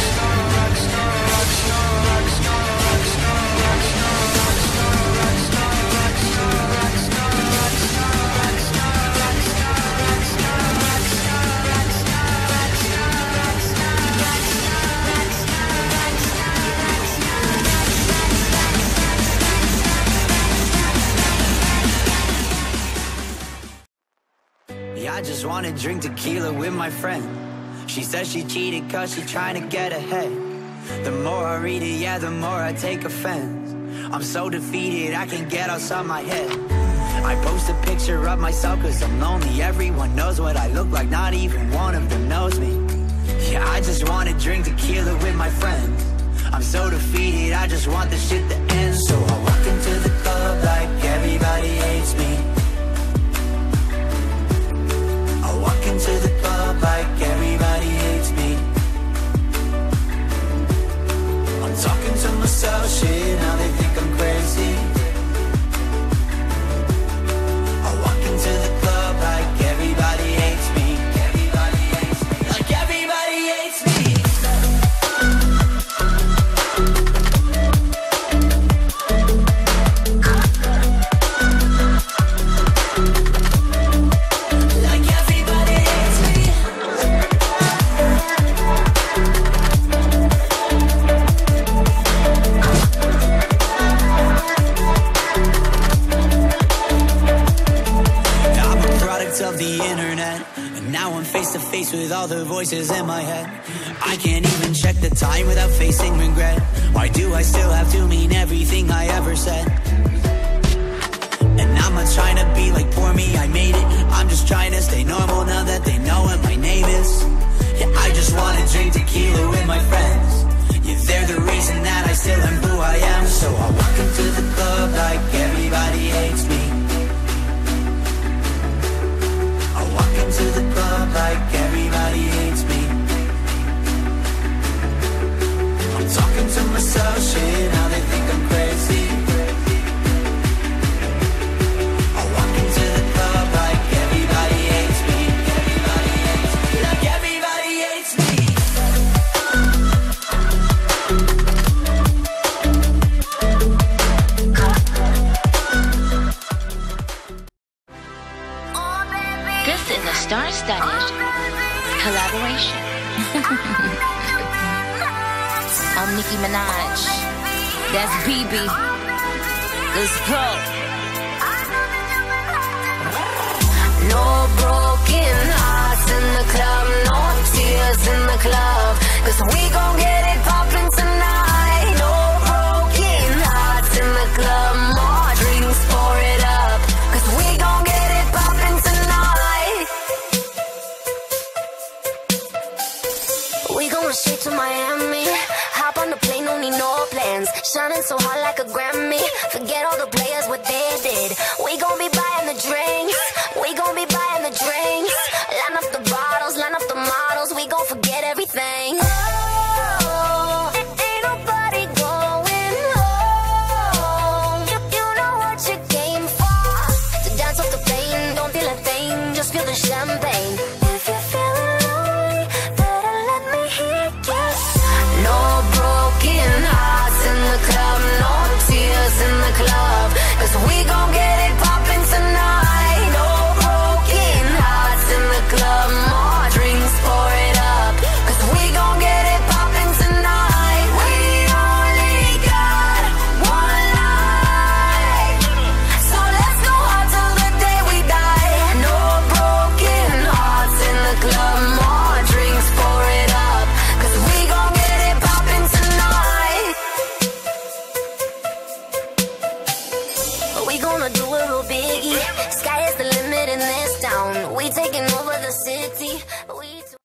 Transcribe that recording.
I just wanna drink tequila with my friend. She says she cheated cause she trying to get ahead. The more I read it, yeah, the more I take offense. I'm so defeated, I can't get outside my head. I post a picture of myself cause I'm lonely. Everyone knows what I look like, not even one of them knows me. Yeah, I just wanna drink tequila with my friends. I'm so defeated, I just want this shit to end. So I walk into the club like everybody hates me. Walk into the club like everybody hates me. I'm talking to myself, shit, now they think I'm crazy. I walk into the club like everybody hates me. Everybody hates me. Like everybody hates me. Of the internet, and now I'm face to face with all the voices in my head. I can't even check the time without facing regret. Why do I still have to mean everything I ever said? And I'm not trying to be like poor me, I made it. I'm just trying to stay normal now that they know what my name is. Yeah, I just wanna drink tequila with my friends. Yeah, they're the reason that I still am who I am. So I walk into the club like everybody hates me. Walk into the club like everybody hates me. I'm talking to myself, shit, now they think I'm crazy. I walk into the club like everybody hates me. Everybody hates me. Like everybody hates me. This is a star-studded collaboration. I'm Nicki Minaj. That's BB. Let's go. No broken hearts in the club, no tears in the club, 'cause we gon' get it poppin' tonight. No broken hearts in the club, more drinks, pour it up, 'cause we gon' get it poppin' tonight. We going straight to Miami. Hop on the plane, don't need no plans. Shining so hot like a Grammy. Forget all the players with their gonna do it real biggie. Sky is the limit in this town. We taking over the city.